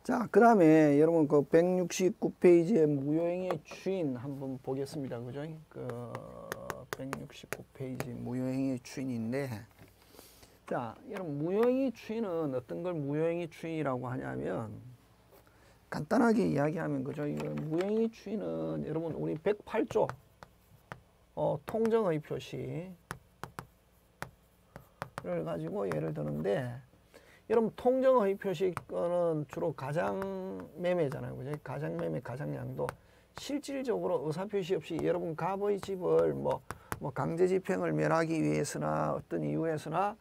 자, 그 다음에 여러분 그 169페이지의 무효행위의 추인 한번 보겠습니다. 그죠? 그 169페이지 무효행위의 추인인데, 자, 여러분 무효행위 추인은 어떤 걸 무효행위 추인이라고 하냐면, 간단하게 이야기하면 그죠? 이 무효행위 추인은 여러분 우리 108조 통정의 표시를 가지고 예를 드는데, 여러분 통정의 표시권은 주로 가장매매잖아요. 그죠? 가장매매, 가장양도. 실질적으로 의사표시 없이 여러분 갑의 집을 뭐 강제집행을 면하기 위해서나 어떤 이유에서나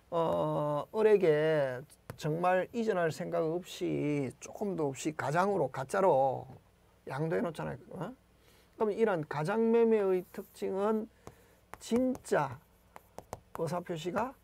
을에게 정말 이전할 생각 없이 조금도 없이 가장으로 가짜로 양도해 놓잖아요. 그럼 이런 가장매매의 특징은 진짜 의사표시가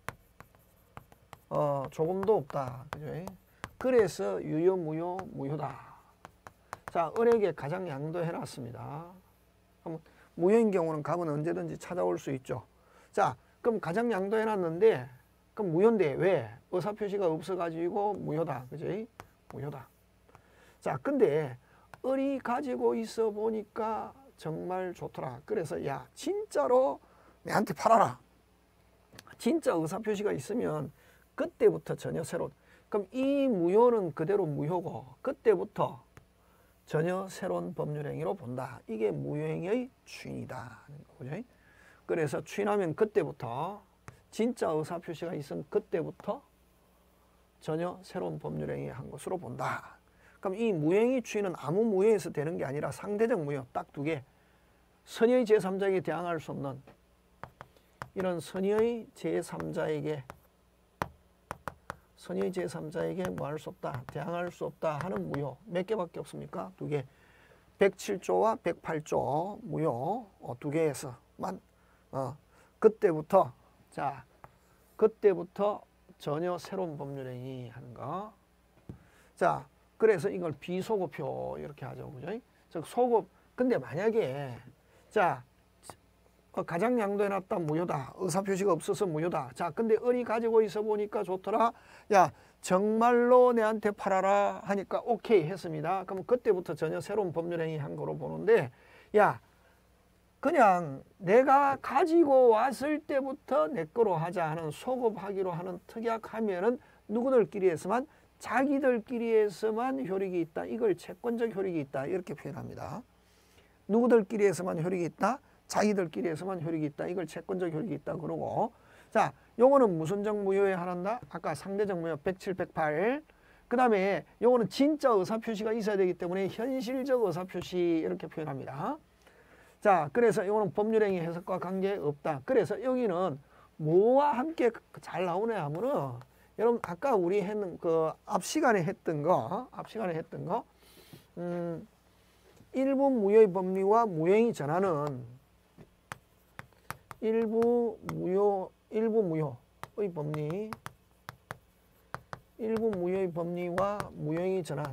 조금도 없다. 그죠? 그래서 유효, 무효, 무효다. 자, 을에게 가장 양도해 놨습니다. 그럼 무효인 경우는 갑은 언제든지 찾아올 수 있죠. 자, 그럼 가장 양도해 놨는데, 그럼 무효인데 왜? 의사표시가 없어가지고 무효다. 그죠? 무효다. 자, 근데 을이 가지고 있어 보니까 정말 좋더라. 그래서 야, 진짜로 내한테 팔아라. 진짜 의사표시가 있으면 그때부터 전혀 새로운, 그럼 이 무효는 그대로 무효고 그때부터 전혀 새로운 법률행위로 본다. 이게 무효행위의 추인이다. 그죠? 그래서 추인하면 그때부터 진짜 의사표시가 있으면 그때부터 전혀 새로운 법률행위 한 것으로 본다. 그럼 이 무효행위 추인은 아무 무효에서 되는 게 아니라 상대적 무효 딱 두 개. 선의의 제3자에게 대항할 수 없는 이런 선의의 제3자에게 뭐 할 수 없다, 대항할 수 없다 하는 무효 몇 개밖에 없습니까? 두 개. 107조와 108조 무효 두 개에서만 그때부터 그때부터 전혀 새로운 법률행위 하는 거. 자, 그래서 이걸 비소급표 이렇게 하죠. 그죠? 즉 소급. 근데 만약에 자, 가장 양도해 놨다 무효다. 의사표시가 없어서 무효다. 자, 근데 을이 가지고 있어 보니까 좋더라. 야, 정말로 내한테 팔아라 하니까 오케이 했습니다. 그럼 그때부터 전혀 새로운 법률행위 한 거로 보는데, 야, 그냥 내가 가지고 왔을 때부터 내 거로 하자 하는 소급하기로 하는 특약하면은 누구들끼리에서만 자기들끼리에서만 효력이 있다. 이걸 채권적 효력이 있다. 이렇게 표현합니다. 누구들끼리에서만 효력이 있다. 자기들끼리에서만 효력이 있다. 이걸 채권적 효력이 있다. 그러고, 자, 요거는 무슨적 무효에 한한다? 아까 상대적 무효 107, 108. 그 다음에 요거는 진짜 의사표시가 있어야 되기 때문에 현실적 의사표시 이렇게 표현합니다. 자, 그래서 요거는 법률행위 해석과 관계없다. 그래서 여기는 뭐와 함께 잘 나오네 하면은, 여러분 아까 우리 했는 그 앞 시간에 했던 거 일부 무효의 법리와 무효행위 전환은 일부 무효의 법리, 일부 무효의 법리와 무효행위 전환,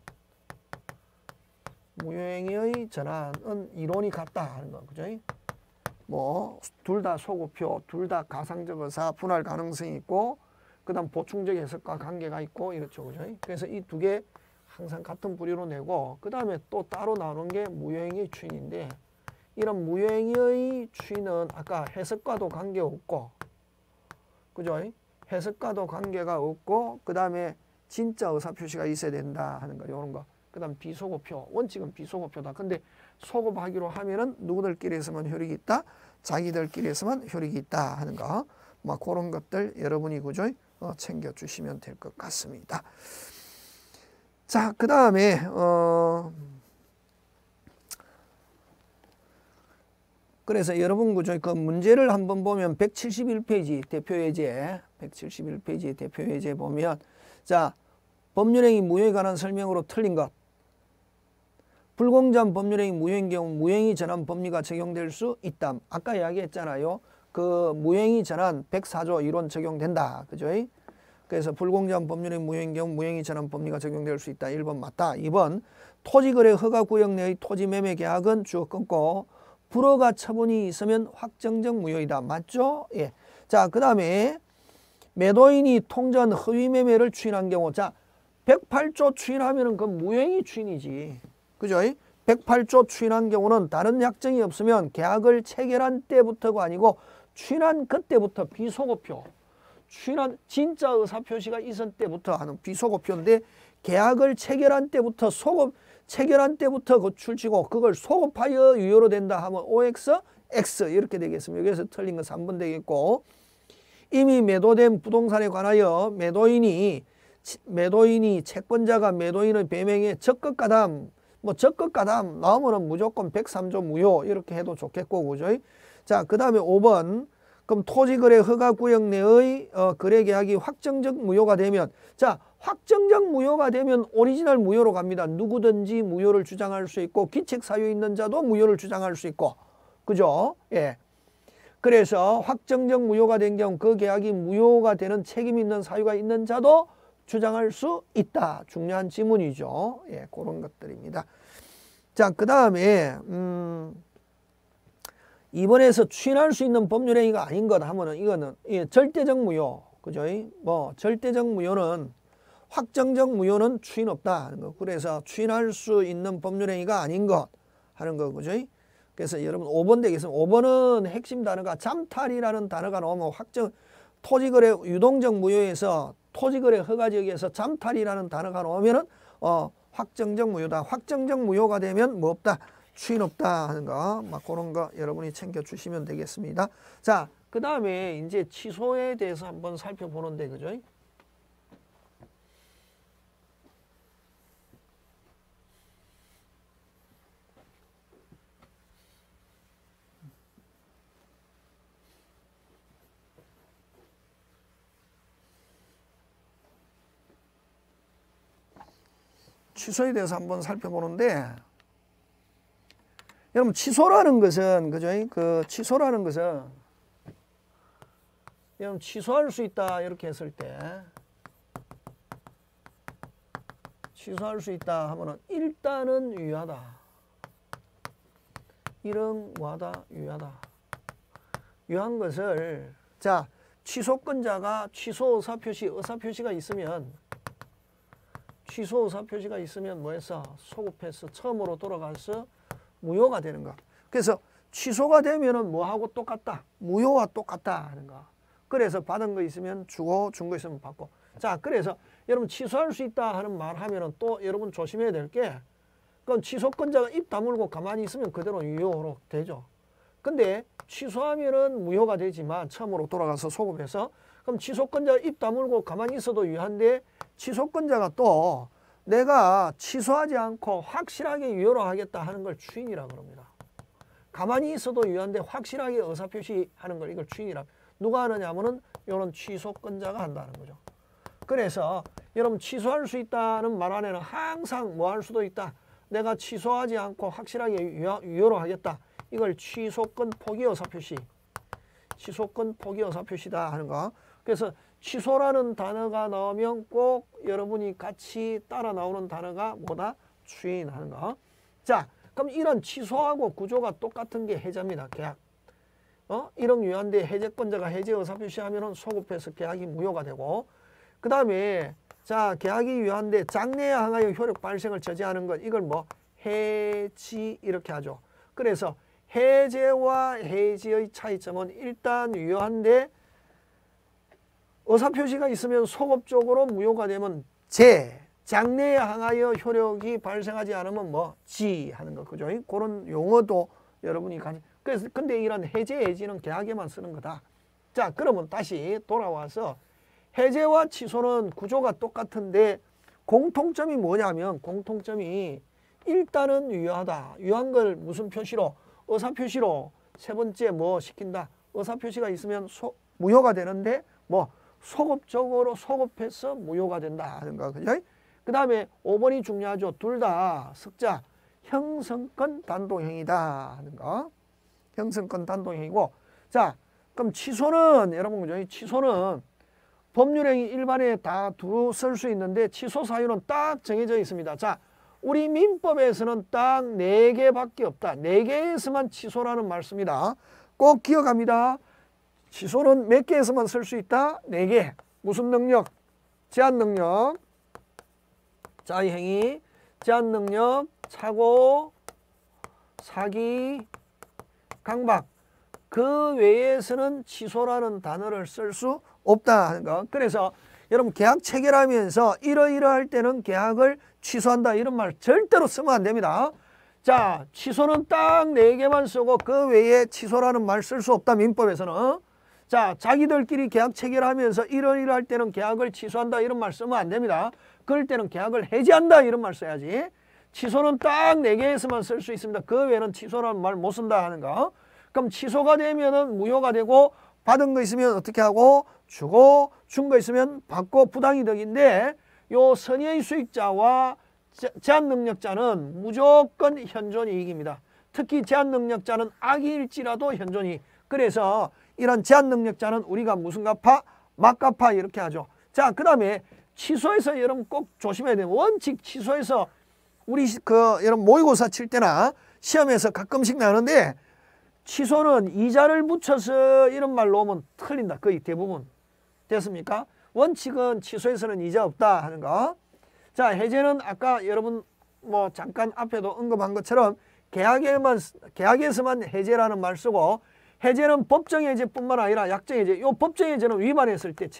무효행위의 전환은 이론이 같다 하는 거, 그죠? 뭐 둘 다 소급표, 둘 다 가상적 의사 분할 가능성이 있고, 그다음 보충적 해석과 관계가 있고 이렇죠, 그죠? 그래서 이 두 개 항상 같은 부류로 내고, 그 다음에 또 따로 나오는 게 무효행위 추인인데, 이런 무효행위의 추인은 아까 해석과도 관계없고, 그죠? 해석과도 관계가 없고, 그 다음에 진짜 의사표시가 있어야 된다 하는 거, 이런 거. 그 다음 비소급표, 원칙은 비소급표다. 근데 소급하기로 하면은 누구들끼리에서만 효력이 있다, 자기들끼리에서만 효력이 있다 하는 거. 뭐 그런 것들 여러분이 그죠? 챙겨주시면 될 것 같습니다. 자, 그 다음에 그래서 여러분 그죠? 그 문제를 한번 보면 171페이지 대표예제, 171페이지 대표예제 보면, 자, 법률행위 무효에 관한 설명으로 틀린 것. 불공정한 법률행위 무효인 경우 무효행위 전환 법리가 적용될 수 있다. 아까 이야기했잖아요. 그 무효행위 전환 104조 이론 적용된다. 그죠? 그래서 불공정한 법률행위 무효인 경우 무효행위 전환 법리가 적용될 수 있다. 1번 맞다. 2번 토지거래 허가구역 내의 토지매매 계약은 주어 끊고 불허가 처분이 있으면 확정적 무효이다. 맞죠? 예. 자, 그 다음에 매도인이 통전 허위매매를 추인한 경우, 자, 108조 추인하면은 그 무효행위 추인이지. 그죠? 108조 추인한 경우는 다른 약정이 없으면 계약을 체결한 때부터가 아니고 추인한 그때부터 비소급표. 추인한 진짜 의사표시가 있을 때부터 하는 비소급표인데 계약을 체결한 때부터 체결한 때부터 고출치고 그걸 소급하여 유효로 된다 하면 OX, X 이렇게 되겠습니다. 여기서 틀린 건 3번 되겠고 이미 매도된 부동산에 관하여 매도인이 채권자가 매도인의 배명에 적극가담 적극가담 나오면은 무조건 103조 무효 이렇게 해도 좋겠고 그죠? 자, 그 다음에 5번 그럼 토지거래 허가구역 내의 거래계약이 확정적 무효가 되면 자 확정적 무효가 되면 오리지널 무효로 갑니다. 누구든지 무효를 주장할 수 있고 기책사유 있는 자도 무효를 주장할 수 있고 그죠? 예. 그래서 확정적 무효가 된 경우 그 계약이 무효가 되는 책임 있는 사유가 있는 자도 주장할 수 있다. 중요한 지문이죠. 예, 그런 것들입니다. 자, 그 다음에 2번에서 추인할 수 있는 법률행위가 아닌 것 하면은 이거는 절대적 무효. 그죠? 뭐 절대적 무효는 확정적 무효는 추인 없다 하는 거. 그래서 추인할 수 있는 법률행위가 아닌 것 하는 거. 그죠? 그래서 여러분 5번 되겠습니다. 5번은 핵심 단어가 잠탈이라는 단어가 나오면 토지거래 유동적 무효에서 토지거래 허가지역에서 잠탈이라는 단어가 나오면은 확정적 무효다. 확정적 무효가 되면 뭐 없다. 추인 없다 하는 거. 막 그런 거 여러분이 챙겨 주시면 되겠습니다. 자, 그 다음에 이제 취소에 대해서 한번 살펴보는데 그죠? 취소에 대해서 한번 살펴보는데 여러분 취소라는 것은 그죠? 그 취소라는 것은 여러분 취소할 수 있다 이렇게 했을 때 취소할 수 있다 하면은 일단은 유효하다. 이런 뭐하다 유효하다. 유효한 것을 자 취소권자가 취소 의사표시가 있으면 취소 의사표시가 있으면 뭐해서 소급해서 처음으로 돌아가서 무효가 되는 거. 그래서 취소가 되면은 뭐하고 똑같다. 무효와 똑같다 하는 거. 그래서 받은 거 있으면 주고 준 거 있으면 받고. 자, 그래서 여러분 취소할 수 있다 하는 말 하면은 또 여러분 조심해야 될 게 그건 취소권자가 입 다물고 가만히 있으면 그대로 유효로 되죠. 근데 취소하면은 무효가 되지만 처음으로 돌아가서 소급해서 그럼 취소권자가 입 다물고 가만히 있어도 유효한데 취소권자가 또 내가 취소하지 않고 확실하게 유효로 하겠다 하는 걸 추인이라고 그럽니다. 가만히 있어도 유효한데 확실하게 의사표시하는 걸 이걸 추인이라. 누가 하느냐 하면은 이런 취소권자가 한다는 거죠. 그래서 여러분 취소할 수 있다는 말 안에는 항상 뭐 할 수도 있다. 내가 취소하지 않고 확실하게 유효로 하겠다. 이걸 취소권 포기 의사표시. 취소권 포기 의사표시다 하는 거. 그래서 취소라는 단어가 나오면 꼭 여러분이 같이 따라 나오는 단어가 뭐다? 추인하는 거. 자, 그럼 이런 취소하고 구조가 똑같은 게 해제입니다. 계약. 이런 유효한데 해제권자가 해제 의사표시하면은 소급해서 계약이 무효가 되고 그 다음에 자 계약이 유효한데 장래에 항하여 효력 발생을 저지하는 것 이걸 뭐 해지 이렇게 하죠. 그래서 해제와 해지의 차이점은 일단 유효한데 의사표시가 있으면 소급적으로 무효가 되면 장래에 항하여 효력이 발생하지 않으면 뭐 지 하는 거 그죠? 그런 용어도 여러분이 그래서 근데 이런 해지는 계약에만 쓰는 거다. 자, 그러면 다시 돌아와서 해제와 취소는 구조가 똑같은데 공통점이 뭐냐면 공통점이 일단은 유효하다. 유효한 걸 무슨 표시로? 의사표시로 세 번째 뭐 시킨다. 의사표시가 있으면 무효가 되는데 뭐 소급적으로 소급해서 무효가 된다 하는 거 그죠? 그 다음에 5번이 중요하죠. 둘 다 석자 형성권 단독행위다 하는 거. 형성권 단독행위고 자 그럼 취소는 여러분 그죠? 취소는 법률행위 일반에 다 두루 쓸 수 있는데 취소 사유는 딱 정해져 있습니다. 자 우리 민법에서는 딱 4개밖에 없다. 4개에서만 취소라는 말씀이다. 꼭 기억합니다. 취소는 몇 개에서만 쓸 수 있다? 4개. 무슨 능력? 제한 능력. 자, 이 행위 제한 능력, 착오, 사기, 강박 그 외에서는 취소라는 단어를 쓸 수 없다 하는 거. 그래서 여러분 계약 체결하면서 이러이러할 때는 계약을 취소한다 이런 말 절대로 쓰면 안 됩니다. 자, 취소는 딱 4개만 쓰고 그 외에 취소라는 말 쓸 수 없다 민법에서는. 자, 자기들끼리 계약 체결하면서 이러이러할 때는 계약을 취소한다 이런 말 쓰면 안 됩니다. 그럴 때는 계약을 해지한다 이런 말 써야지. 취소는 딱 4개에서만 쓸 수 있습니다. 그 외에는 취소라는 말 못 쓴다 하는 거. 그럼 취소가 되면은 무효가 되고 받은 거 있으면 어떻게 하고 주고 준 거 있으면 받고 부당이득인데 요 선의의 수익자와 제한 능력자는 무조건 현존 이익입니다. 특히 제한 능력자는 악일지라도 현존이. 그래서 이런 제한 능력자는 우리가 무슨 갚아? 막갚아 이렇게 하죠. 자, 그 다음에 취소해서 여러분 꼭 조심해야 돼요. 원칙 취소해서 우리 여러분 모의고사 칠 때나 시험에서 가끔씩 나오는데 취소는 이자를 붙여서 이런 말 놓으면 틀린다. 거의 대부분. 됐습니까? 원칙은 취소에서는 이자 없다 하는 거. 자, 해제는 아까 여러분 뭐 잠깐 앞에도 언급한 것처럼 계약에서만 해제라는 말 쓰고 해제는 법정 해제뿐만 아니라 약정 해제. 요 법정 해제는 위반했을 때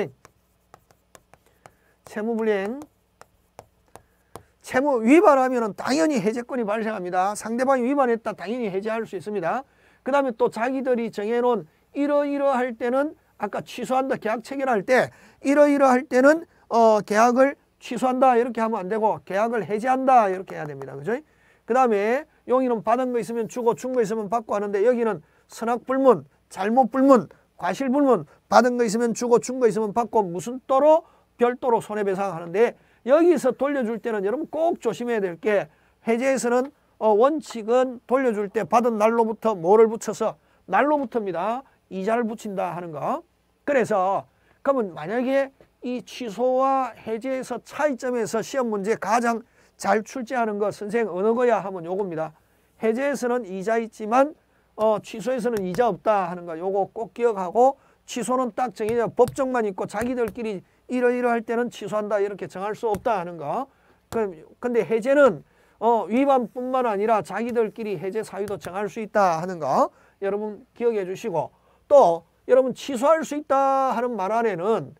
채무 위반하면은 당연히 해제권이 발생합니다. 상대방이 위반했다 당연히 해제할 수 있습니다. 그 다음에 또 자기들이 정해놓은 이러이러할 때는 아까 취소한다 계약 체결할 때 이러이러할 때는 계약을 취소한다 이렇게 하면 안 되고 계약을 해지한다 이렇게 해야 됩니다. 그죠? 그 다음에 용의는 받은 거 있으면 주고 준 거 있으면 받고 하는데 여기는 선악불문, 잘못불문, 과실불문 받은 거 있으면 주고 준 거 있으면 받고 무슨 또로 별도로 손해배상하는데 여기서 돌려줄 때는 여러분 꼭 조심해야 될 게 해제에서는 원칙은 돌려줄 때 받은 날로부터 뭐를 붙여서 날로부터입니다. 이자를 붙인다 하는 거. 그래서 그러면 만약에 이 취소와 해제에서 차이점에서 시험 문제 가장 잘 출제하는 거 선생님 어느 거야 하면 요겁니다. 해제에서는 이자 있지만 취소에서는 이자 없다 하는 거 요거 꼭 기억하고 취소는 딱 정해져 법정만 있고 자기들끼리 이러이러할 때는 취소한다 이렇게 정할 수 없다 하는 거. 근데 해제는 위반뿐만 아니라 자기들끼리 해제 사유도 정할 수 있다 하는 거 여러분 기억해 주시고 또 여러분 취소할 수 있다 하는 말 안에는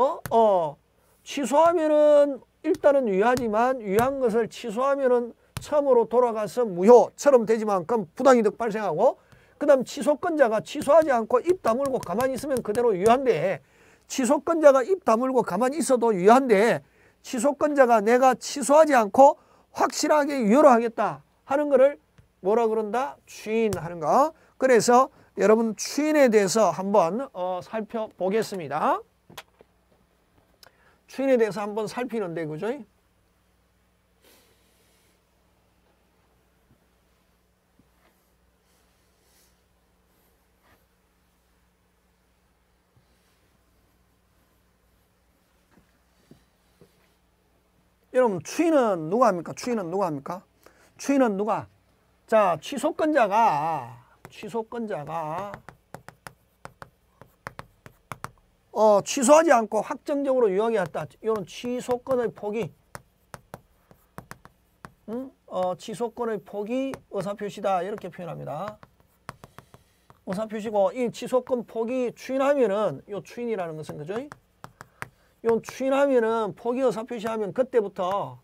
취소하면은 일단은 유효하지만 유효한 것을 취소하면은 처음으로 돌아가서 무효처럼 되지만 그럼 부당이득 발생하고 그 다음 취소권자가 취소하지 않고 입 다물고 가만히 있으면 그대로 유효한데 취소권자가 입 다물고 가만히 있어도 유효한데 취소권자가 내가 취소하지 않고 확실하게 유효로 하겠다 하는 거를 뭐라 그런다? 추인하는 거. 그래서 여러분 추인에 대해서 한번 살펴보겠습니다. 추인에 대해서 한번 살피는데 그죠? 여러분 추인은 누가 합니까? 추인은 누가 합니까? 추인은 누가? 자, 취소권자가 취소하지 않고 확정적으로 유효하게 했다. 이거는 취소권의 포기. 취소권의 포기 의사표시다. 이렇게 표현합니다. 의사표시고 이 취소권 포기 추인하면은 요 추인이라는 것은 그죠? 요 추인하면은 포기 의사표시하면 그때부터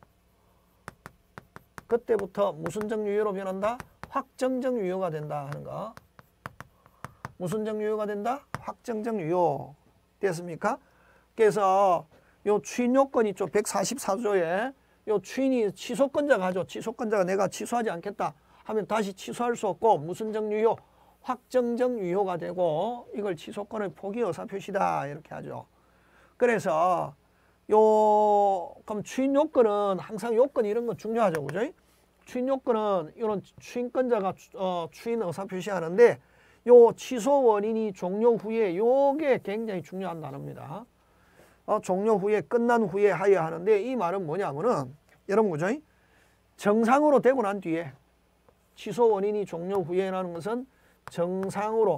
무슨적 유효로 변한다? 확정적 유효가 된다 하는 거. 무슨적 유효가 된다? 확정적 유효. 됐습니까? 그래서 요 추인 요건이 있죠. 144조에 요 추인이 취소권자가 하죠. 취소권자가 내가 취소하지 않겠다 하면 다시 취소할 수 없고 무슨적 유효? 확정적 유효가 되고 이걸 취소권의 포기 의사표시다 이렇게 하죠. 그래서 그럼 추인 요건은 항상 요건 이런 거 중요하죠. 그죠? 추인 요건은 이런 추인권자가 추인 의사표시하는데 요 취소 원인이 종료 후에 요게 굉장히 중요한 단어입니다. 종료 후에 끝난 후에 하여야 하는데 이 말은 뭐냐면은 여러분 그죠? 정상으로 되고 난 뒤에 취소 원인이 종료 후에라는 것은 정상으로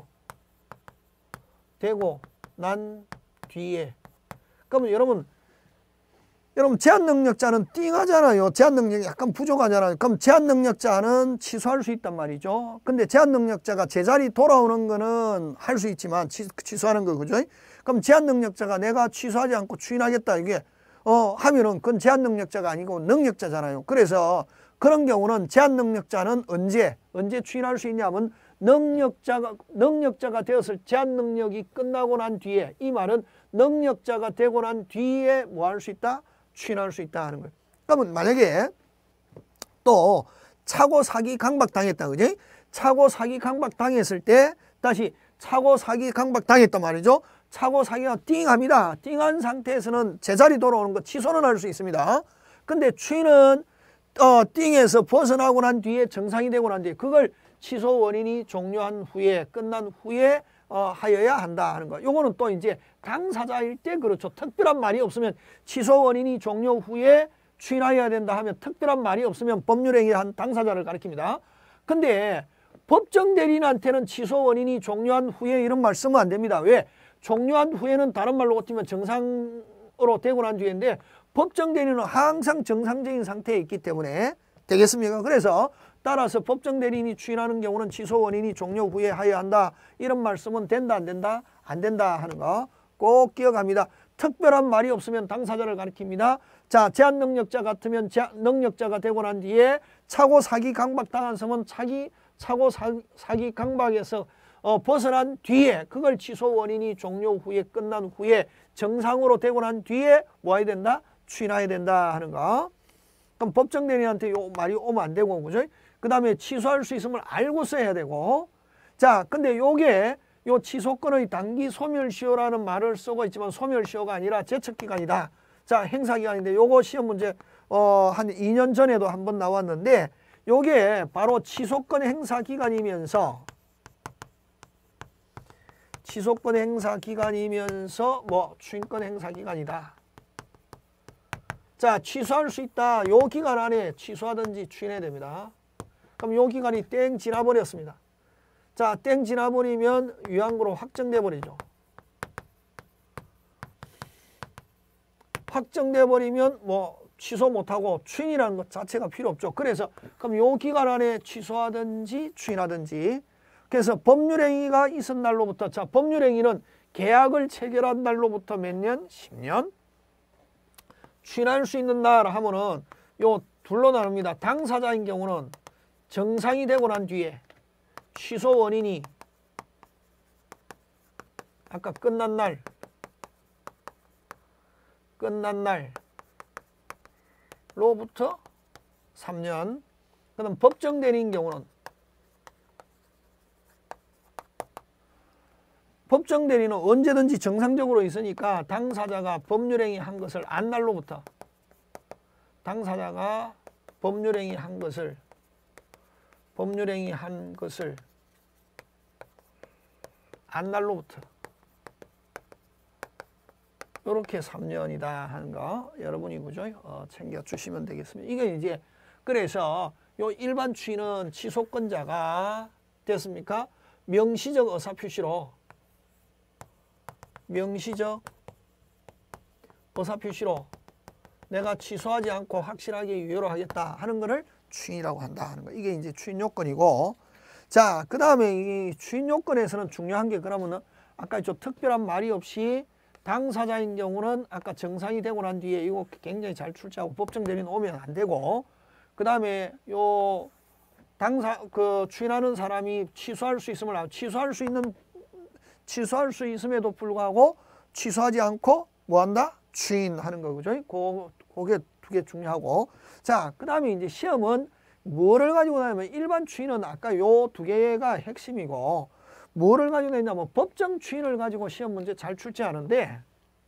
되고 난 뒤에 그러면 여러분 여러분 제한능력자는 띵하잖아요. 제한능력이 약간 부족하잖아요. 그럼 제한능력자는 취소할 수 있단 말이죠. 근데 제한능력자가 제자리 돌아오는 거는 할 수 있지만 취소하는 거 그죠? 그럼 제한능력자가 내가 취소하지 않고 추인하겠다 이게 하면은 그건 제한능력자가 아니고 능력자잖아요. 그래서 그런 경우는 제한능력자는 언제 추인할 수 있냐면 능력자가 되었을 제한능력이 끝나고 난 뒤에, 이 말은 능력자가 되고 난 뒤에 뭐 할 수 있다? 추인할 수 있다 하는 거예요. 그러면 만약에 또 차고 사기 강박 당했다 그지? 차고 사기 강박 당했을 때 다시 차고 사기 강박 당했단 말이죠. 차고 사기가 띵합니다. 띵한 상태에서는 제자리 돌아오는 거 취소는 할 수 있습니다. 근데 추인은 띵에서 벗어나고 난 뒤에 정상이 되고 난 뒤에 그걸 취소 원인이 종료한 후에 끝난 후에 하여야 한다 하는 거. 요거는 또 이제 당사자일 때 그렇죠. 특별한 말이 없으면 취소 원인이 종료 후에 추인하여야 된다 하면 특별한 말이 없으면 법률행위한 당사자를 가리킵니다. 근데 법정 대리인한테는 취소 원인이 종료한 후에 이런 말 쓰면 안 됩니다. 왜? 종료한 후에는 다른 말로 고치면 정상으로 되고 난 뒤인데 법정 대리인은 항상 정상적인 상태에 있기 때문에 되겠습니까? 그래서 따라서 법정 대리인이 추인하는 경우는 취소 원인이 종료 후에 하여야 한다. 이런 말씀은 된다 안 된다? 안 된다 하는 거 꼭 기억합니다. 특별한 말이 없으면 당사자를 가리킵니다. 자, 제한능력자 같으면 능력자가 되고 난 뒤에 차고 사기 강박 당한 사람은 차고 사기 강박에서 벗어난 뒤에 그걸 취소 원인이 종료 후에 끝난 후에 정상으로 되고 난 뒤에 뭐 해야 된다? 추인해야 된다 하는 거. 그럼 법정 대리인한테 요 말이 오면 안 되고 그죠? 그 다음에 취소할 수 있음을 알고 써야 되고. 자, 근데 요게 요 취소권의 단기 소멸시효라는 말을 쓰고 있지만 소멸시효가 아니라 제척기간이다. 자, 행사기간인데 요거 시험 문제 한 2년 전에도 한번 나왔는데 요게 바로 취소권 행사기간이면서 뭐 추인권 행사기간이다. 자, 취소할 수 있다. 요 기간 안에 취소하든지 추인해야 됩니다. 그럼 요 기간이 땡 지나버렸습니다. 자, 땡 지나버리면 위안부로 확정돼 버리죠. 확정돼 버리면 뭐 취소 못하고 추인이라는 것 자체가 필요 없죠. 그래서 그럼 요 기간 안에 취소하든지 추인하든지. 그래서 법률행위가 있은 날로부터, 자, 법률행위는 계약을 체결한 날로부터 몇 년? 10년. 추인할 수 있는 날 하면은 요 둘로 나눕니다. 당사자인 경우는 정상이 되고 난 뒤에 취소 원인이 아까 끝난 날로부터 3년. 그다음 법정 대리인 경우는 법정 대리는 언제든지 정상적으로 있으니까 당사자가 법률행위 한 것을 안 날로부터 당사자가 법률행위 한 것을 안 날로부터 이렇게 3년이다 하는 거 여러분이 그죠? 챙겨주시면 되겠습니다. 이게 이제 그래서 요 일반 추인은 취소권자가 됐습니까? 명시적 의사표시로 내가 취소하지 않고 확실하게 유효로 하겠다 하는 것을 추인이라고 한다 하는 거. 이게 이제 추인 요건이고. 자, 그 다음에 이 추인 요건에서는 중요한 게 그러면은 아까 좀 특별한 말이 없이 당사자인 경우는 아까 정상이 되고 난 뒤에 이거 굉장히 잘 출제하고 법정 대리인 오면 안 되고, 그 다음에 요 추인하는 사람이 취소할 수 있음에도 불구하고 취소하지 않고 뭐 한다? 추인하는 거죠. 그게 두 개 중요하고. 자, 그 다음에 이제 시험은 뭐를 가지고 나냐면 일반 추인은 아까 요 두 개가 핵심이고, 뭐를 가지고 내냐면 법정 추인을 가지고 시험 문제 잘 출제하는데,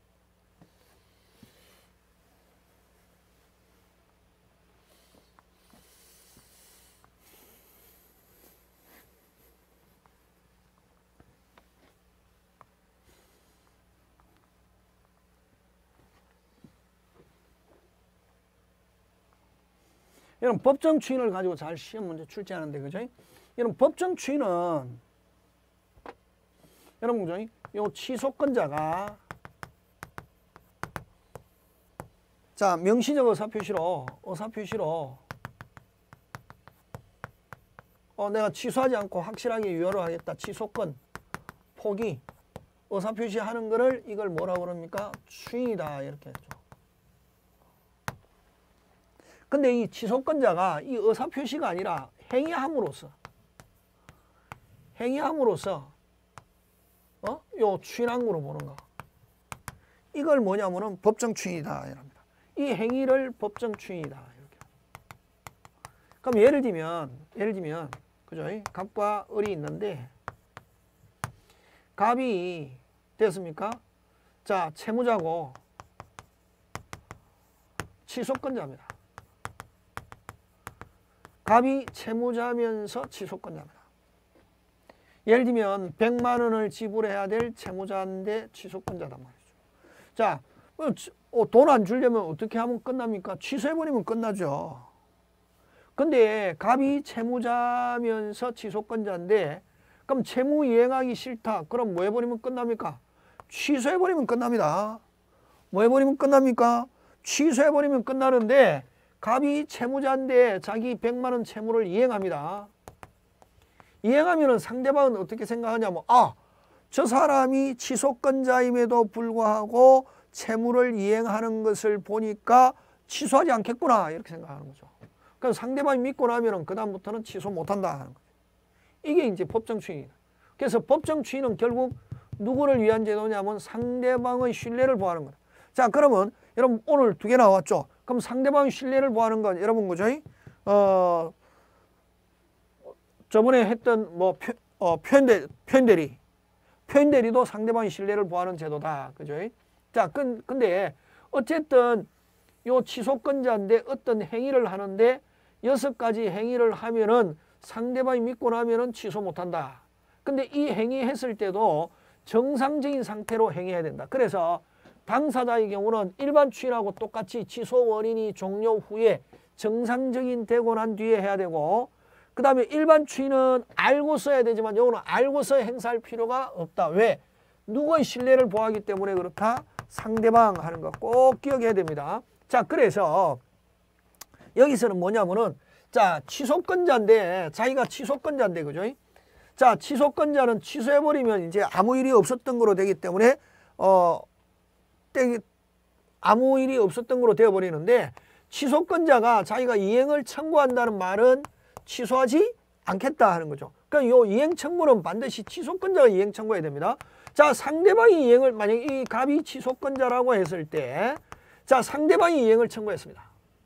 이런 법정 추인을 가지고 잘 시험 문제 출제하는데, 그죠? 이런 법정 추인은 여러분 그죠? 요 취소권자가 자, 명시적 의사표시로 내가 취소하지 않고 확실하게 유효로 하겠다. 취소권, 포기, 의사표시하는 거를 이걸 뭐라고 그럽니까? 추인이다 이렇게 했죠. 근데 이 취소권자가 이 의사표시가 아니라 행위함으로써 요 추인항으로 보는 거. 이걸 뭐냐면은 법정 추인이다 이랍니다. 이 행위를 법정 추인이다 이렇게. 그럼 예를 들면 그죠? 갑과 을이 있는데 갑이 됐습니까? 자, 채무자고 취소권자입니다. 갑이 채무자면서 취소권자입니다. 예를 들면 100만 원을 지불해야 될 채무자인데 취소권자단 말이죠. 자, 돈 안 주려면 어떻게 하면 끝납니까? 취소해버리면 끝나죠. 근데 갑이 채무자면서 취소권자인데 그럼 채무 이행하기 싫다. 그럼 뭐 해버리면 끝납니까? 취소해버리면 끝납니다. 뭐 해버리면 끝납니까? 취소해버리면 끝나는데 갑이 채무자인데 자기 100만 원 채무를 이행합니다. 이행하면 상대방은 어떻게 생각하냐면 저 사람이 취소권자임에도 불구하고 채무를 이행하는 것을 보니까 취소하지 않겠구나 이렇게 생각하는 거죠. 그래서 상대방이 믿고 나면 그 다음부터는 취소 못한다 하는 거죠. 이게 이제 법정 추인이다. 그래서 법정 추인은 결국 누구를 위한 제도냐면 상대방의 신뢰를 보호하는 거다. 자, 그러면 여러분 오늘 2개 나왔죠. 그럼 상대방의 신뢰를 보호하는 건 여러분 그죠? 저번에 했던 뭐 표현대리도 상대방의 신뢰를 보호하는 제도다. 그죠? 자, 근데 어쨌든 요 취소권자인데 어떤 행위를 하는데 6가지 행위를 하면은 상대방이 믿고 나면은 취소 못한다. 근데 이 행위 했을 때도 정상적인 상태로 행해야 된다. 그래서 당사자의 경우는 일반 추인하고 똑같이 취소 원인이 종료 후에 정상적인 되고 난 뒤에 해야 되고, 그 다음에 일반 추인은 알고 써야 되지만 요거는 알고서 행사할 필요가 없다. 왜? 누구의 신뢰를 보호하기 때문에 그렇다. 상대방 하는 거 꼭 기억해야 됩니다. 자, 그래서 여기서는 뭐냐면은 자, 취소권자인데 자기가 취소권자인데 그죠? 자, 취소권자는 취소해버리면 이제 아무 일이 없었던 거로 되기 때문에 아무 일이 없었던 거로 되어버리는데, 취소권자가 자기가 이행을 청구한다는 말은 취소하지 않겠다 하는 거죠. 그러니까 요 이행 청구는 반드시 취소권자가 이행 청구해야 됩니다. 자, 상대방이 이행을 만약에 이 갑이 취소권자라고 했을 때, 자, 상대방이 이행을 청구했습니다.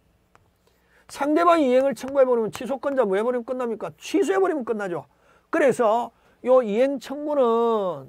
상대방이 이행을 청구해버리면 취소권자 뭐 해버리면 끝납니까? 취소해버리면 끝나죠. 그래서 요 이행 청구는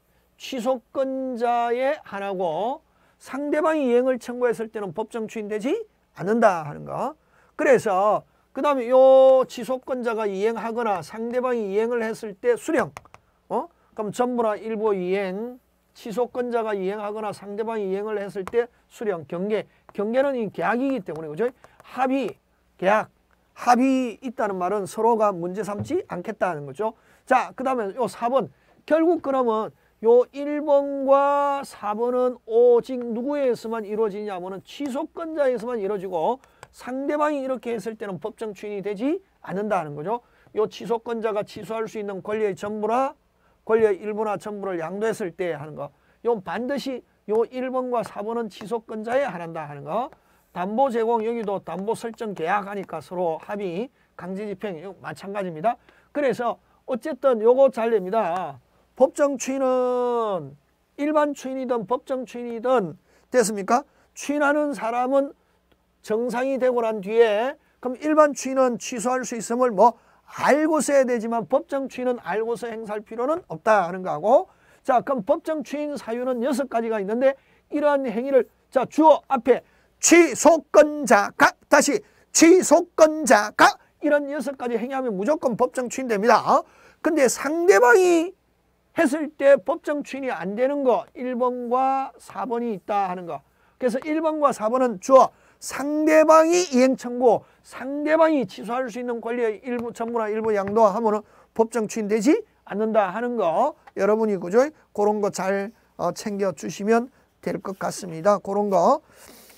취소권자의 하나고 상대방이 이행을 청구했을 때는 법정 추인되지 않는다 하는 거. 그래서 그 다음에 요 취소권자가 이행하거나 상대방이 이행을 했을 때 수령. 그럼 전부나 일부 이행, 취소권자가 이행하거나 상대방이 이행을 했을 때 수령, 경계. 경계는 이 계약이기 때문에 그죠? 합의, 계약, 합의 있다는 말은 서로가 문제 삼지 않겠다는 거죠. 자, 그 다음에 요 4번. 결국 그러면 요 1번과 4번은 오직 누구에서만 이루어지냐면은 취소권자에서만 이루어지고, 상대방이 이렇게 했을 때는 법정 추인이 되지 않는다는 거죠. 요 취소권자가 취소할 수 있는 권리의 전부나 권리의 일부나 전부를 양도했을 때 하는 거. 요 반드시 요 1번과 4번은 취소권자에 한한다 하는 거. 담보 제공, 여기도 담보 설정 계약하니까 서로 합의, 강제 집행 마찬가지입니다. 그래서 어쨌든 요거 잘 됩니다. 법정 추인은 일반 추인이든 법정 추인이든 됐습니까? 추인하는 사람은 정상이 되고 난 뒤에, 그럼 일반 추인은 취소할 수 있음을 뭐 알고 써야 되지만 법정 추인은 알고서 행사할 필요는 없다 하는 거하고, 자, 그럼 법정 추인 사유는 6가지가 있는데 이러한 행위를, 자, 주어 앞에 취소권자가, 다시 취소권자가 이런 6가지 행위하면 무조건 법정 추인됩니다. 근데 상대방이 했을 때 법정 추인이 안 되는 거 1번과 4번이 있다 하는 거. 그래서 1번과 4번은 주어 상대방이 이행 청구, 상대방이 취소할 수 있는 권리의 일부 전부나 일부 양도하면은 법정 추인되지 않는다 하는 거, 여러분이 그죠? 그런 거 잘 챙겨 주시면 될 것 같습니다. 그런 거.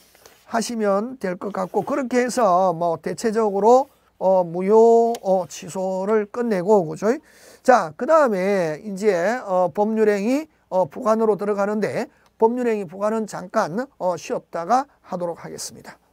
하시면 될 것 같고, 그렇게 해서 뭐 대체적으로 무효 취소를 끝내고, 그죠? 자, 그 다음에 이제 법률행위 부관으로 들어가는데, 법률행위 부관은 잠깐 쉬었다가 하도록 하겠습니다.